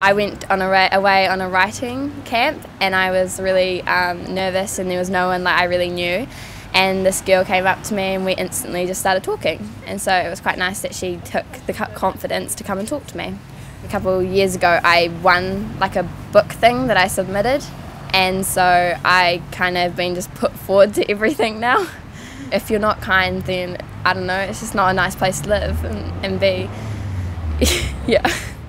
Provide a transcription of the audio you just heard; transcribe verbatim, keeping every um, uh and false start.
I went on a away on a writing camp, and I was really um, nervous, and there was no one that I really knew, and this girl came up to me and we instantly just started talking, and so it was quite nice that she took the confidence to come and talk to me. A couple of years ago I won like a book thing that I submitted, and so I kind of been just put forward to everything now. If you're not kind, then I don't know, it's just not a nice place to live and, and be. Yeah.